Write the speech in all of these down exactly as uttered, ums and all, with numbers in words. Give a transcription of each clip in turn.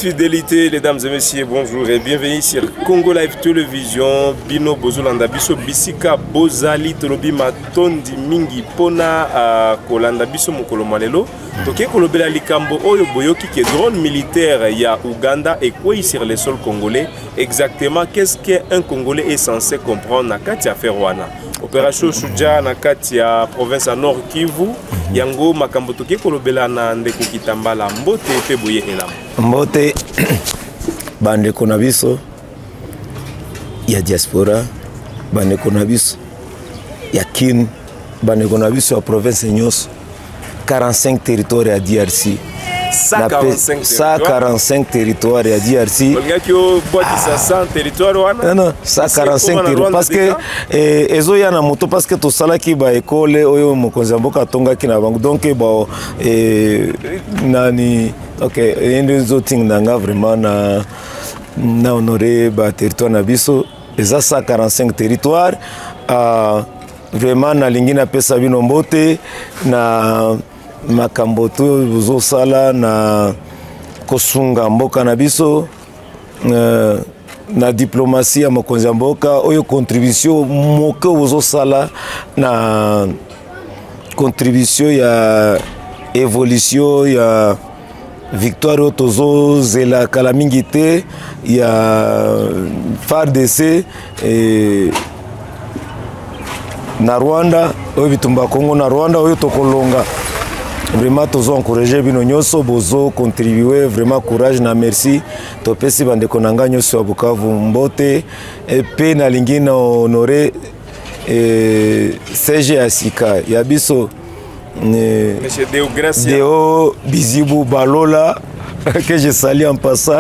Fidélité, mesdames et messieurs, bonjour et bienvenue sur Congo Live Télévision. Bino Bozolanda Biso Bisika Bozali Tolobi Matondi Mingi Pona à Kolanda Biso Mokolo Malelo. Toké Kolobela Likambo Oyo Boyoki qui est drone militaire ya Ouganda et quoi sur le sol congolais. Exactement, qu'est-ce qu'un Congolais est censé comprendre na Katia Ferwana? Opération Shuja na Katia province à Nord Kivu. Yango makambo toké Kolobela na ndeko Kitambala Mbote pe boye elam. Mbote bandeko na biso ya diaspora, bandeko na biso ya kin, bandeko na biso ya province nyonso, quarante-cinq territoires ya D R C. cent quarante-cinq territoires ya D R C. cent territoires non non cent quarante-cinq territoires parce que ezo ya na moto parce que to sala ki ba école oyo mokonzi mboka tonga ki na bango donc ba nani OK endo zoting nanga vraiment na na honorer ba territoire na biso eza cent quarante-cinq territoires vraiment na lingi na pesa bino mbote na makambo to buzo sala na kosunga mboka na biso uh, na diplomatie ya mokonzi mboka oyo contribution moke buzo sala na contribution ya évolution ya victoire tozo zela kala mingi te ya F A R D C et na Rwanda oyo bitumba Kongo na Rwanda oyo tokolonga. Vraiment, tous ont encouragé bino nyoso bozo contribuer vraiment courage na merci to pesi bande konanga nyoso ya Bukavu mbote et pe na lingina honorer eh, C G Asika ya biso eh, Monsieur Deo Gracia Deo Bizibu Balola que je salue en passant.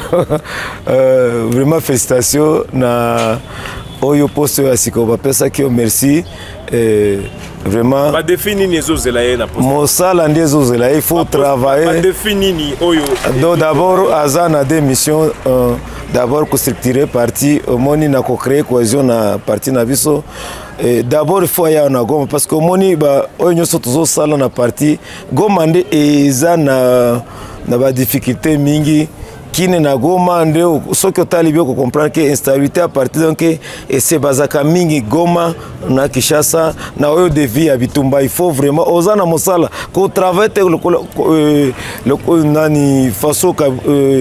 euh, vraiment félicitations na oyo poste ya Asika ba pesa ki merci eh, vraiment ba définir les autres là na poste mosala ndezo zela il faut travailler ba définir oyo donc d'abord azana des missions euh, d'abord ko structurer parti moni na ko créer cohésion na parti na biso et d'abord il faut ya na Goma parce que moni ba oyo nyoso tozo sala na parti Goma nde eza na na ba difficulté mingi kine na Goma ndio soki otali bio ko comprendre que instabilité à partir donc et c'est bazaka mingi Goma na Kinshasa na oyo de vie habitumba il faut vraiment ozana mosala ko travailler le le nani faso ka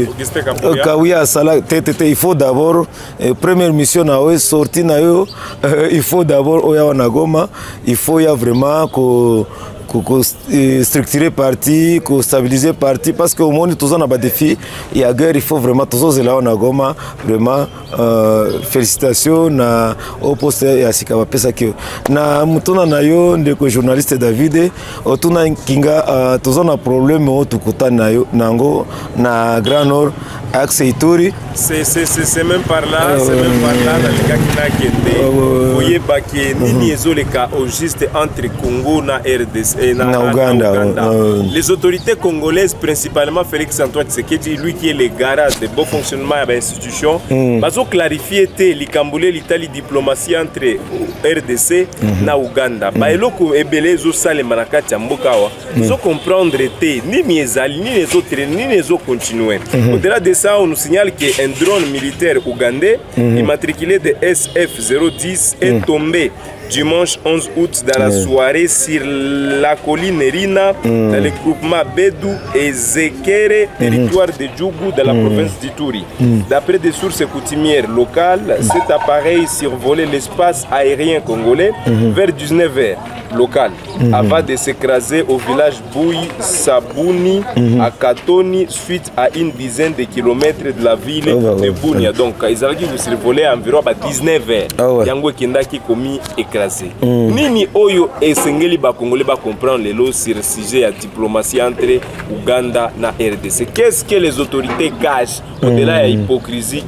kawia sala tete il faut d'abord première mission na oyo sorti na yo il faut d'abord oya na Goma il faut ya vraiment ko ko structurer parti, ko stabiliser parti parce que au monde tous on a des défis et à guerre il faut vraiment tous là on a Goma vraiment euh, félicitations na au poste ya sikaba pesa que na mutona na yo ndeko journaliste David otuna kinga uh, tous on a problème au tukuta na yo nango na Grand Nord axe Ituri c'est c'est c'est même par là euh, c'est même par là dans les gars qui n'a qu'était voyez pas que nini ezole ka au juste entre Congo na R D C et na, na na Ouganda, Ouganda. Euh, les autorités congolaises principalement Félix Antoine Tshisekedi lui qui est le garage de bon fonctionnement de l'institution mm. bazo clarifier te likambule l'Italie diplomatie entre R D C mm-hmm. na Ouganda mm. ba eloko ebele zo sale manakati ya mboka wa mm. zo comprendre te ni miezali ni les autres ni les autres continuer mm-hmm. au-delà de ça on nous signale que un drone militaire ougandais mm-hmm. immatriculé de S F zéro dix est mm. tombé dimanche onze août dans la soirée sur la colline Rina mm. dans le groupement Bédou et Zekere, territoire de Djougou dans la mm. province d'Ituri. Mm. D'après des sources coutumières locales, cet appareil survolait l'espace aérien congolais mm. vers dix-neuf heures local mm. avant de s'écraser au village Bouy Sabouni mm. à Katoni suite à une dizaine de kilomètres de la ville oh, de Bounia. Donc ils avaient survolé environ à dix-neuf heures. Yango Kendaki commis écrasé. Mm. Nini oyo esengeli ba Congolais ba comprendre les lots sur le sujet de diplomatie entre Ouganda na R D C. Qu'est-ce que les autorités cachent au-delà de la hypocrisie?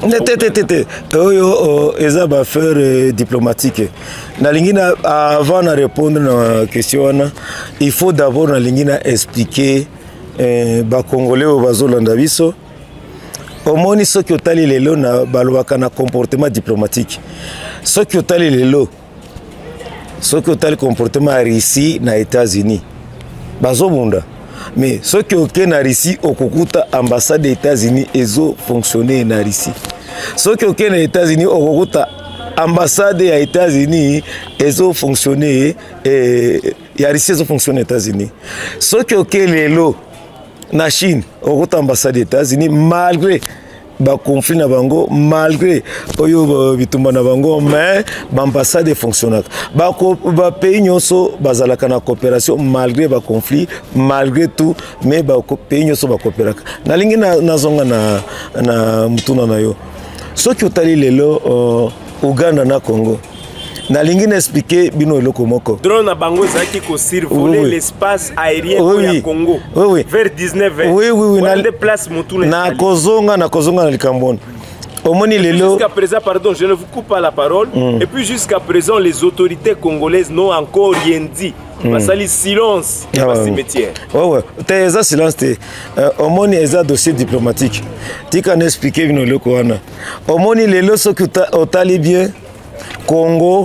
Oyo eza ba affaire diplomatique. Na lingina avant de répondre à la question, il faut d'abord na lingina expliquer eh, ba Congolais au bazolanda biso. Omoni soki otali lelo na balobaka na comportement diplomatique. Soki otali lelo soki otali comportement ya Russie na États-Unis bazobunda mais ce qui est na Russie okokuta ambassade des États-Unis ezo fonctionner na Russie ce qui est na États-Unis okokuta ambassade des États-Unis ezo fonctionner et ya Russie ezo fonctionner aux États-Unis ce qui est lelo na Chine okokuta ambassade des États-Unis malgré ba conflit na bango malgré oyo bitumba na bango mais l'ambassade fonctionne ba ba pays nyonso bazalaka na coopération malgré ba conflit malgré tout mais ba pays nyonso ba coopéraka na lingi na nazonga na na mutuna na yo soki otali lelo uh, Uganda na Congo na lingi na expliquer bino eloko moko drone na bango zaki ko survoler oui. l'espace aérien oui, oui. ya Congo oui, oui. vers dix-neuf heures oui oui oui na déplace mutuna na kozonga na kozonga na likambona omoni lelo jusqu'à présent pardon je ne vous coupe pas la parole mm. et puis jusqu'à présent les autorités congolaises n'ont encore rien dit mm. ça lit silence ah, dans cimetière ouais ouais t'es ça silence t'es omoni eza dossier diplomatique tika na expliquer bino eloko wana omoni lelo soki otali bien Congo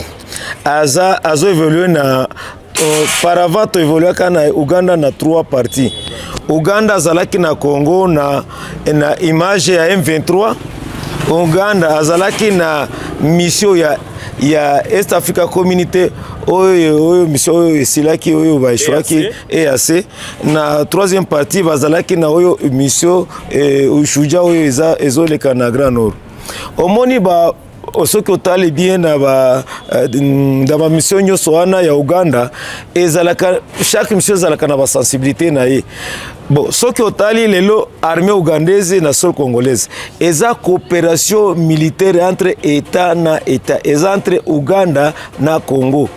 aza azo évolué na auparavant uh, évolué kana Uganda na trois parties Uganda azalaki na Congo na na image ya M vingt-trois Uganda azalaki na mission ya ya East Africa Community oyo oyo mission oyo silaki oyo baishwaki E A C na troisième partie bazalaki na oyo mission eh, ushuja oyo eza ezoleka na Grand Nord omoni ba osoki otali bien na ba dans ba mission nyonso wana ya Uganda ezalaka chaque mission ezalaka na ba sensibilité na ye bon soki otali lelo armée ougandaise na sol congolaise eza coopération militaire entre état na état eza entre Uganda na Congo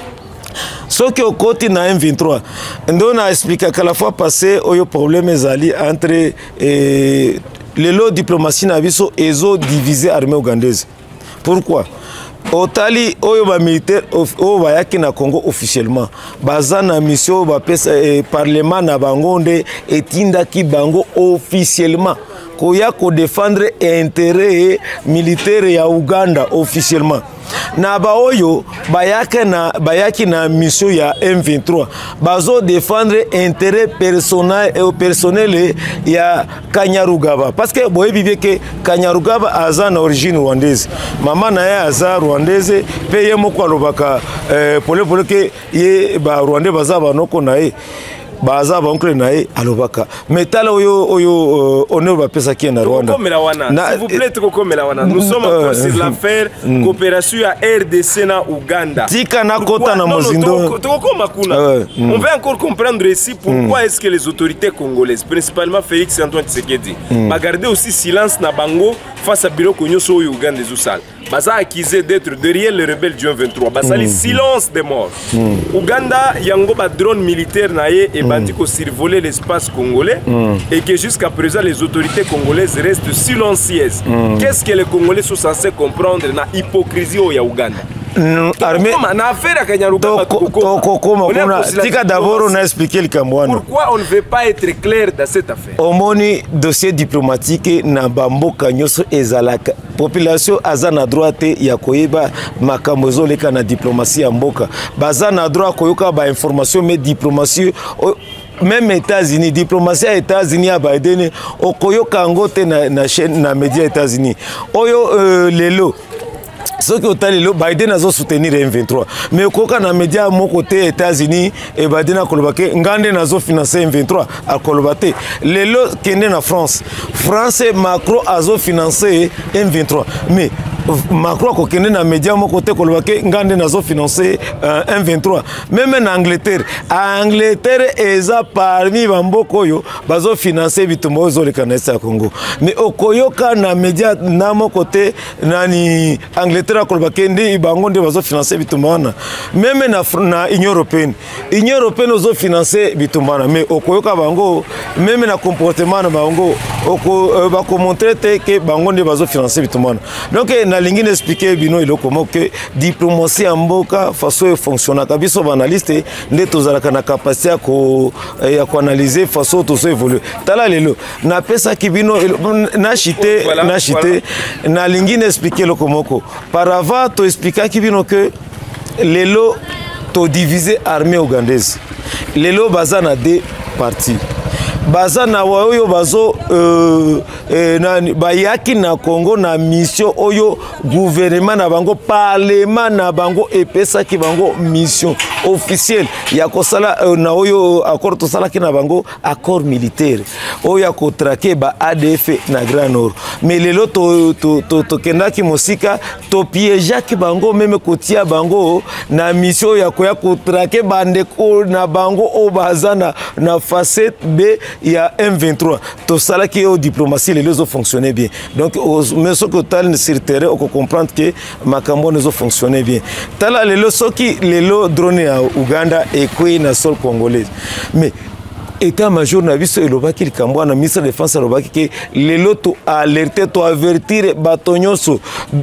soki okoti na M vingt-trois ndo na expliquer que la fois passée oyo problème ezali entre eh, lelo diplomatie na biso ezo diviser armée ougandaise. Pourquoi? Otali oyo ba militaire oyo bayaki na Congo officiellement baza na mission ba pesa eh, parlement na bango nde etindaki bango officiellement koya ko défendre intérêt militaire ya Uganda officiellement na ba oyo bayaki na bayaki na mission ya M vingt-trois bazo défendre intérêt personnel et personnel ya Kanyarugaba parce que boye bibie que Kanyarugaba aza na origine rwandaise mama na ya aza rwandaise peye moko alobaka eh, pole pole que ye ba rwandais baza banoko na ye baza bankle nae alobaka metala oyo oyo ono ba pesa ki na Rwanda na s'il vous plaît toko melawana nous sommes encore sur l'affaire coopération à R D C na Uganda tika na kota na mozindo toko makuna on veut encore comprendre ici pourquoi est-ce que les autorités congolaises principalement Félix Antoine Tshisekedi va garder aussi silence na bango face à Biloko Nyoso au Uganda Zousal baza accusé d'être derrière les rebelles du M vingt-trois basali silence des morts Uganda yango ba drone militaire naé et bandi ko survoler l'espace congolais et que jusqu'à présent les autorités congolaises restent silencieuses. Qu'est-ce que les Congolais sont censés comprendre na hypocrisie au Uganda? Armée na affaire Kanyarugaba tika d'abord on a expliqué le Kambwana. Pourquoi on ne veut pas être clair dans cette affaire? Omoni dossier diplomatique na bamboka nyoso ezalaka population azana droite ya koyeba makambo ezoleka na diplomatie ya mboka baza na droit koyoka ba information mais diplomatie même États-Unis diplomatie à États-Unis à Biden okoyoka ngote na na chaîne na média États-Unis oyo euh, lelo ce que otali lo Biden azo soutenir M vingt-trois mais koka na média mon côté États-Unis et Biden a kolobake ngande nazo financer M vingt-trois a kolobate lelo kende na France France Macron azo financer M vingt-trois mais Macron ko kende na média mon côté kolobake ngande nazo financer euh, M vingt-trois même en Angleterre Angleterre eza parmi bamboko yo bazo financer bitumbo zo le kanesa ya Congo mais okoyoka na média na mon côté nani Angleterre kolobake ndi bango ndi bazo financer bitumbo wana même na na Union européenne Union européenne ozo financer bitumbo wana mais okoyoka bango même na comportement na bango oko euh, ba commenter te que bango ndi bazo financer bitumbo wana donc na lingi expliquer bino iloko moke diplomatie ya mboka façon fonctionne kabiso banaliste nde tozalaka na capacité ko ya ko analyser façon tozo évoluer tala lelo na pesa kibino na chité na chité na lingi expliquer loko moko par avant to expliquer kibino que lelo to diviser armée ougandaise lelo bazana de parti baza na oyo bazo euh, eh, na bayaki na Congo na mission oyo gouvernement na bango parlement na bango epesa ki bango mission officielle ya kosala euh, na oyo accord to sala ki na bango accord militaire oyo ya kotrake ba A D F na Grand Nord mais lelo to to to, to kendaki mosika to piéger ki bango même kotia bango na mission ya koya kotrake bandeko na bango o bazana na facette B il y a M vingt-trois. Tout ça qui est aux diplomatie, les deux ont fonctionné bien. Donc, mais ce que tal sur le terrain, on peut comprendre que Makambo ne fonctionné bien. Tala les lots qui les lots dronés à Ouganda et quoi na sol congolais. Mais état-major na biso elobaki likambo na ministre de défense elobaki que les lots to alerter to avertir batonyoso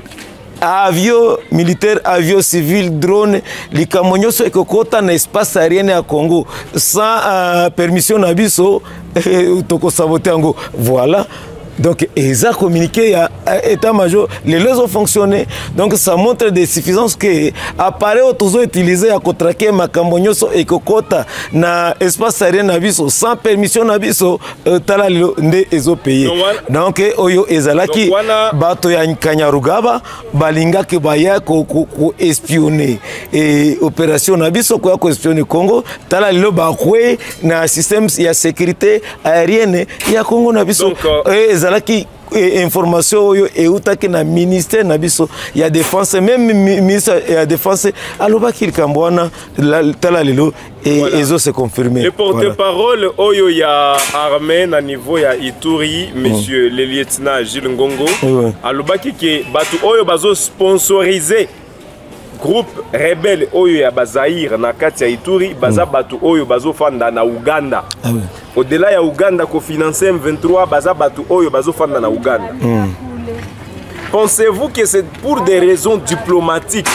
avion militaire, avion civil, drone, les camions sont ekokota na espace aérien à Congo sans euh, permission na biso toko saboter ango. Voilà. Donc, ils ont communiqué à l'état-major, les lois ont fonctionné. Donc, ça montre des suffisances que appareil autour utilisé à contraquer Makambonyoso et Kokota na espace aérien nabiso sans permission nabiso tala nde ezo payé. Donc, oyo ezalaki bato ya Kanyarugaba balinga ke baya ko ko espionner et opération nabiso ko ko espionner Congo tala lelo ba kwe na système ya sécurité aérienne ya Congo nabiso. Qui information et outaki na ministère na biso ya défense même ministre ya défense aloba qu'il kambwana tala lelo et ezo se confirmer. Le porte-parole oyo ya armée na niveau ya Ituri monsieur le lieutenant Gilles Ngongo aloba ki ke batu oyo bazo sponsoriser groupe rebelle oyo ya Bazaïr na kati ya Ituri baza batu oyo bazo fanda na Uganda. Ah oui. Au-delà ya Uganda ko financer M vingt-trois baza batu oyo bazo fanda na Uganda. Mm. Pensez-vous que c'est pour des raisons diplomatiques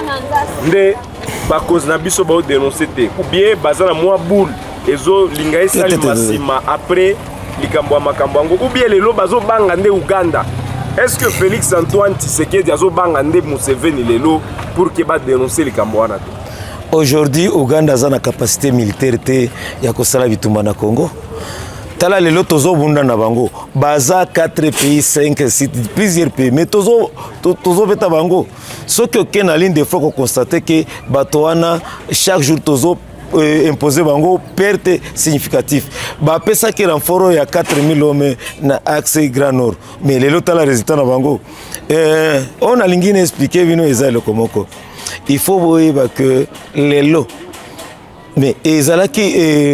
de ba cause na biso ba dénoncer te ou bien baza na mwa boule ezo linga esali masima après likambo makambo ngo ou bien lelo bazo banga nde Uganda? Est-ce que Félix Antoine Tshisekedi azo banga nde Museveni lelo pour que ba dénoncer likambo wana te? Aujourd'hui, Ouganda a une capacité militaire ya kosala bitumba na Congo. Tala lelo tozo bunda na bango. Baza quatre pays, cinq, six, plusieurs pays. Mais tozo tozo beta bango. Ce que ken a ligne de fois qu'on constate que batoana chaque jour tozo euh, imposer bango perte significative. Ba pesa ki renfort ya quatre mille hommes na axe Grand Nord. Mais lelo tala résultat na bango. Euh, on a lingine expliquer vino eza le komoko. Il faut voir que les lots, mais ils ont qui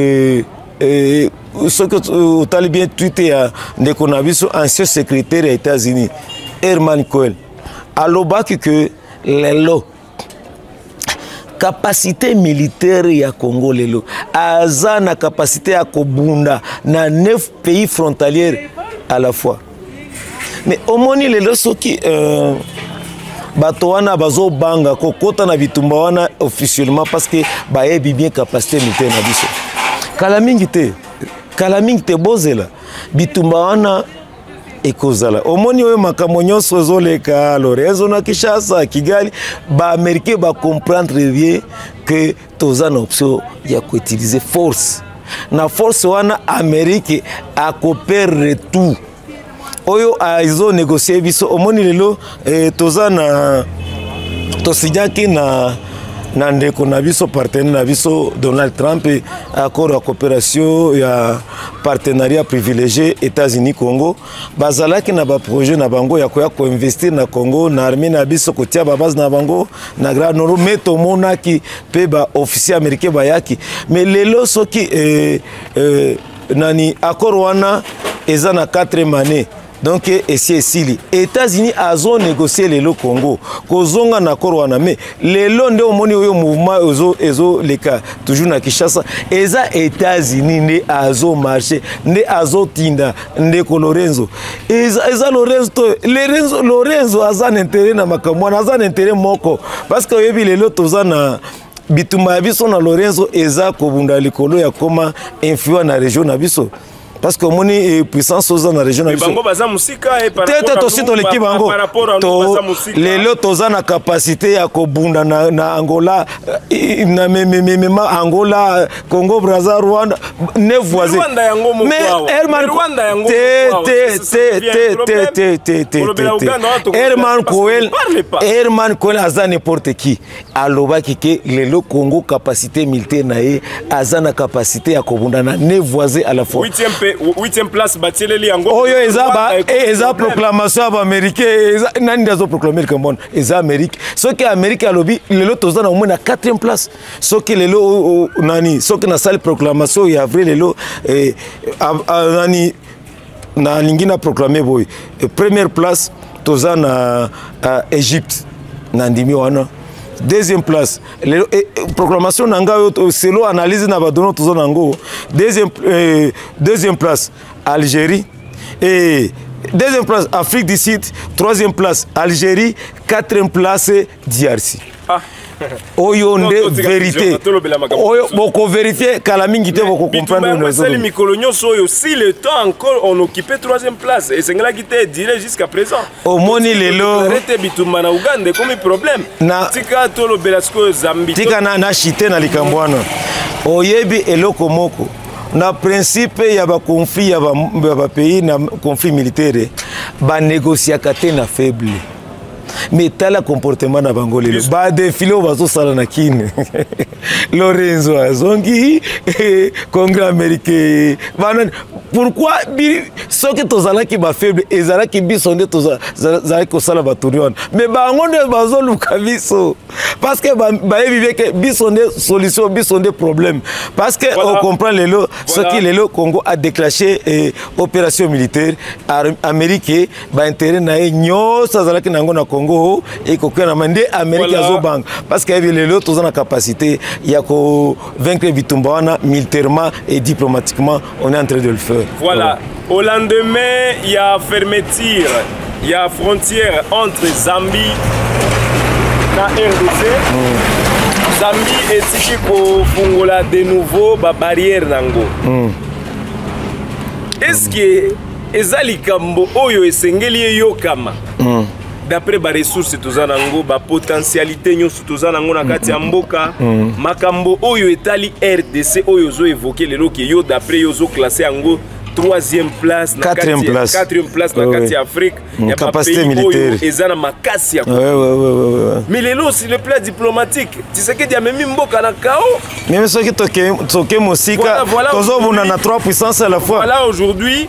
ce que tu as bien tweeté à Nekonabiso, ancien secrétaire des États-Unis, Herman Cohen, à l'obak que les lots, capacité militaire ya Congo les lots, aza na capacité à Kobunda, na neuf pays frontaliers à la fois. Mais au moins les lots sont qui bato wana bazo banga kokota na bitumba wana officiellement parce que bayebi bien capacité militaire na biso kala mingi te kala mingi te bozela bitumba wana ekozala omoni oyo makambo nyonso ezoleka Lorenzo na Kinshasa Kigali ba américain ba comprendre bien que toza na option ya ko utiliser force na force wana Amérique a coopérer tout oyo aizo négocier biso omoni lelo eh, toza na tosinyaki na na ndeko na biso partenaire na biso Donald Trump accord de coopération ya partenariat privilégié États-Unis Congo bazalaki na ba projet na bango ya koya ko investir na Congo na armée na biso kotia ba base na bango na Grand Nord meto monaki pe ba officier américain bayaki mais lelo soki eh, eh, nani accord wana eza na quatrième année. Donc, et c'est ici. Les États-Unis ont négocié le Congo. Kozonga na korwana mais les londe au moni au mouvement ezo ezo les cas toujours na Kinshasa. Les États-Unis ne azo marché, ne azo tinda, ne Lorenzo. Eza eza Lorenzo, Lorenzo Lorenzo azan intérêt na makambo, azan intérêt moko parce que yebi les lotos na bitumba biso na Lorenzo eza kobunda likolo ya koma influence na région na biso. parce que moni puissance aux dans la région mais bango baza musika et par rapport à tout l'équipe bango par rapport à nous baza musika les lots toza na capacité ya kobunda na, na Angola na même Angola Congo Brazza Rwanda ne voisins mais Herman te te te te te te Herman Koel Herman Koel aza n'importe qui aloba kike les lots Congo capacité militaire na ye aza na capacité ya kobunda na ne voisins à la fois huitième place bateleli yango oyo eza ba eza proclamation ba américain nani dazo proclamer comme bon eza Amérique soki Amérique alobi lelo toza na au na quatrième place soki lelo nani soki na salle proclamation ya avril lelo nani na lingina proclamer boy première place toza na Égypte na ndimi wana. Deuxième place, les, eh, proclamation nanga selo analyse na badono tozo nango. Deuxième eh, deuxième place Algérie et deuxième place Afrique du Sud, troisième place Algérie, quatrième place D R C. Ah. Oyo nde vérité. Oyo boko vérifier kala mingi te boko comprendre nos zones. Les mikolonyo soyo si le temps encore on occupait troisième place et c'est là qui était diré jusqu'à présent. Au moni lelo. Arrêtez bituma na Uganda comme problème. Na tika tolo belasco Zambie. Tika na na chité na likambwana. Oyebi eloko moko. Na principe ya ba conflit ya ba, ba pays na conflit militaire ba négocier kate na faible. Mais tala comportement na bango lelo ba défilé bazo sala na kine Lorenzo Azongi Congrès américain bana pourquoi ce que tozala ki ba faible ezala ki bisonde tozala ko sala ba tourion mais bango nde bazo luka biso parce que ba ba que bisonde solution bisonde problème parce que voilà. On comprend lelo ce qui lelo Congo a déclenché eh, opération militaire américaine ba intérêt na nyo sazala ki nango na Congo et qu'on a mandé Amérique à banque parce qu'il y a les autres ont la capacité il y a qu'au vaincre Bitumbawana militairement et diplomatiquement on est en train de le faire. Voilà. Au lendemain il y a fermeture il y a frontière entre Zambie et R D C. Mm. Zambie est ici pour fungola de nouveau ba barrière nango. Mm. Est-ce que ezali kambo oyo esengeli yokama? Mm. D'après les ressources tozanango ba potentialité nyo tozanango na kati ya mboka makambo oyo etali R D C oyo zo évoquer lelo ke yo d'après yo zo classé yango troisième place na quatrième place quatrième place na kati ya Afrique ya capacité militaire ezana makasi ya ouais ouais ouais mais lelo sur le plan diplomatique tu sais que dia memi mboka na kao même ceux qui toke toke mosika tozo buna na trois puissances à la fois voilà aujourd'hui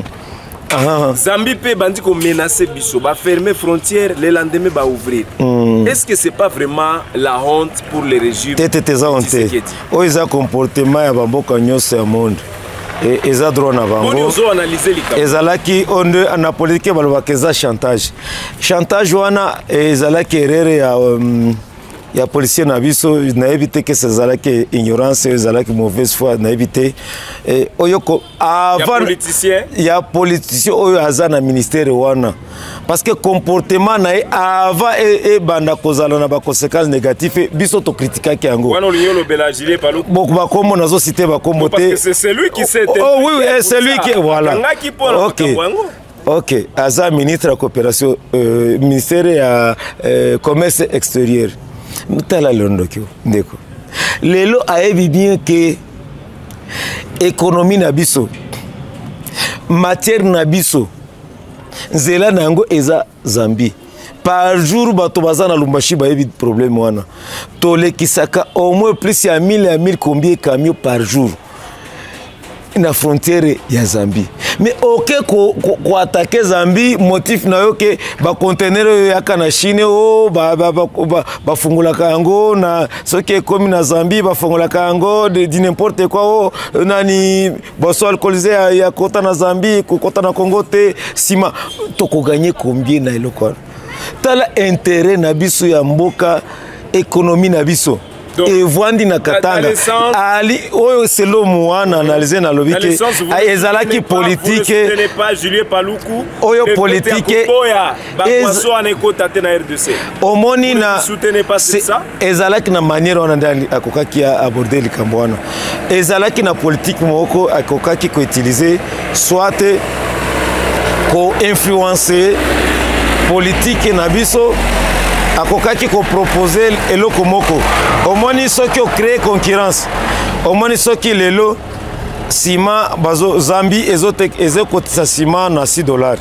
Ah. Zambie peut bandi ko menacer biso ba fermer frontières le lendemain ba ouvrir. Mm. Est-ce que c'est pas vraiment la honte pour les régimes? Tete teza honte. O isa comportement ya bamboka nyose ya monde. Et eza droit na bango. On ozo analyser les cas. Ezalaki onde na politique balwa keza chantage. Chantage wana ezalaki erreur ya um, il y a policier na biso na éviter que ces alaki ignorance ces alaki mauvaise foi na éviter et oyoko avant politicien il y a politicien oyo azana ministère wana parce que comportement na avant et banda kozala na ba conséquences négatives biso to critiquer ki yango wana liyo lo belagile palo beaucoup ba kombo nazo citer ba kombo te parce que c'est celui qui s'est oh oui oui c'est lui qui voilà OK OK aza ministre de coopération euh, ministère ya euh, commerce extérieur mutala londokyo ndeko lelo ayebi bien que économie na biso matière na biso nzela nango eza Zambie par jour bato bazana lumbashi bayebi problème wana tolekisaka au moins plus ya mille à mille combien camions par jour na frontière ya Zambie mais ok ko ko attaquer Zambie motif na yo ke ba conteneur ya kana Chine o ba ba ba ba fungula kango na soki comme na Zambie ba fungula kango de n'importe quoi o nani boso alcoolisé ya kota na Zambie ko kota na Congo te sima to ko gagner combien na eloko tala intérêt na biso ya mboka économie na biso evwandi na Katanga ali oyo selo muana analyse na lobike ezalaki politique oyo politique omoni na ezalaki na manière wana ndani akokaki aborder likambo wana ezalaki na politique moko akokaki ko utiliser soit ko influencer politique na biso akokaki ko proposer eloko moko omoni soki o créer concurrence omoni soki lelo sima bazo Zambi ezotek ezekotisa sima na six dollars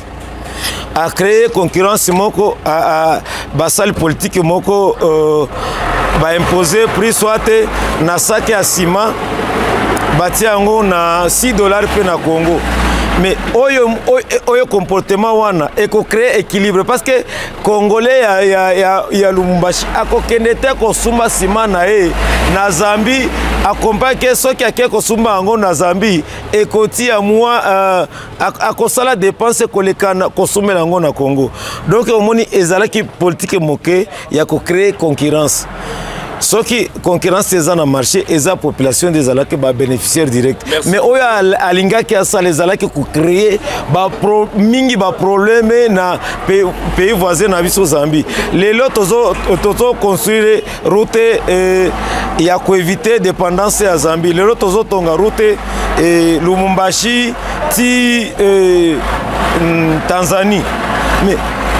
a créer concurrence moko a, a basal politique moko euh, ba imposer prix soit na sac ya sima batia yango na six dollars pe na Congo. Mais oyo oyo comportement wana eko créer équilibre parce que congolais ya ya ya, ya Lumumbashi akokende te ko sumba sima na e na Zambie accompagne que soki ake ko sumba ngo na Zambie ekoti ya moi euh, akosala dépense kolekana ko sumela ngo na Congo. Donc omoni ezalaki politique moke ya ko créer concurrence. Soki concurrence eza na marché eza population des alaki ba bénéficiaire direct. Merci. Mais oyo alinga ki asa les alaki ko créer ba pro, mingi ba problème na pays, pays voisin na biso Zambie. Lelo tozo tozo construire route eh, ya ko éviter dépendance ya Zambie. Lelo tozo tonga route eh, Lumumbashi ti eh, Tanzanie. Mais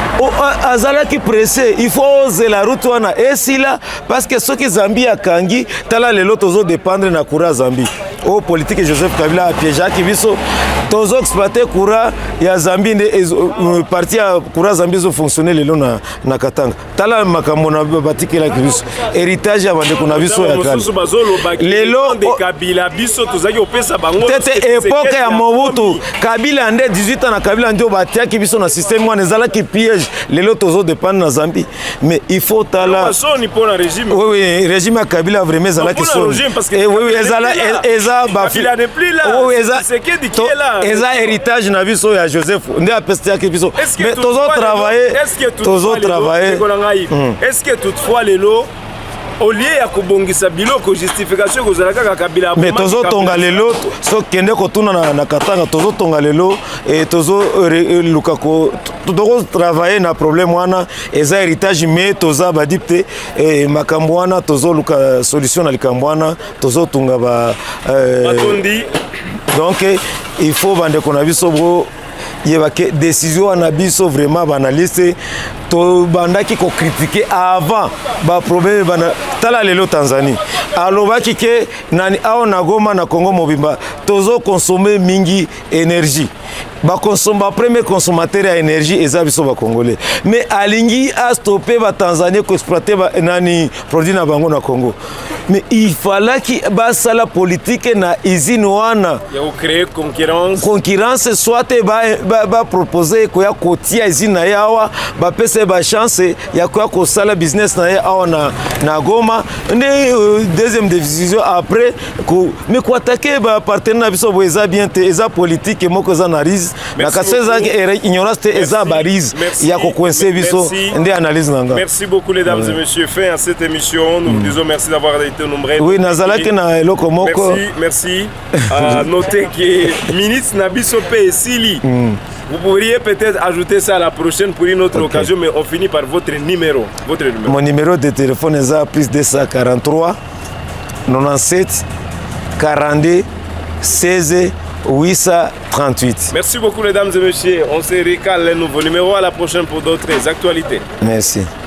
azalaki pressé il faut oser la route wana esila parce que ceux qui Zambie akangi tala lelo tozo dépendre na courant Zambie o politique Joseph Kabila a piégé ki biso tozo exploiter courant ya Zambie ne parti ya courant Zambie zo fonctionner lelo na na Katanga tala makambo na batiki la ki biso héritage ya bande kuna biso ya kala lelo de Kabila biso tozaki opesa bango tete époque ya Mobutu Kabila ande dix-huit ans na Kabila ndio batia ki biso na système wana ezala ki piège lelo tozo dépendre na Zambie mais il faut tala soni pour le régime oui oui régime à Kabila vraiment zala ki soni et oui oui ezala eza ba Kabila n'est plus là oui eza c'est que dit qui est là eza héritage na biso ya Joseph nde apestia ki biso mais tozo travailler tozo travailler est-ce que toutefois lelo au lieu ya kobongisa biloko justification kozalaka ka Kabila mais tozo tonga lelo so kende ko tuna na, na Katanga tozo tonga lelo et tozo luka ko tozo travailler na problème wana eza héritage mais toza ba dipte et makambo wana tozo luka solution na likambo wana tozo tunga ba euh, donc il faut bande ko na biso bro yebake décision na biso vraiment banaliste to bandaki ko critiquer avant ba problème bana tala lelo Tanzanie alobaki ke nani ao na Goma na Congo mobimba tozo consommer mingi énergie ba consommer premier consommateur ya énergie eza biso ba congolais mais alingi a stopper ba Tanzanie ko exploiter ba nani produit na bango na Congo mais il fallait ki ba sala politique na usine wana ya créer concurrence concurrence soit ba ba, ba proposer ko ya kotia usine na yawa ba pesa ba chance ya ko ko sala business na yawa na na Goma ne euh, deuxième décision après ko mais ko attaquer ba partenaire biso bo eza bien te eza politique moko za analyse na kaseza ignorance eza barize ya ko coincer biso ndé analyse nanga. Merci beaucoup les dames ouais. et messieurs, fin à cette émission nous mm. vous disons merci d'avoir été nombreux. Oui nazalaki na eloko moko merci merci à noter que ministre Nabiso P Sili mm. vous pourriez peut-être ajouter ça à la prochaine pour une autre okay. occasion, mais on finit par votre numéro. Votre numéro. Mon numéro de téléphone est plus deux cent quarante-trois quatre-vingt-dix-sept quarante-deux seize huit cent trente-huit. Merci beaucoup, mesdames et messieurs. On se récale les nouveaux numéros. À la prochaine pour d'autres actualités. Merci.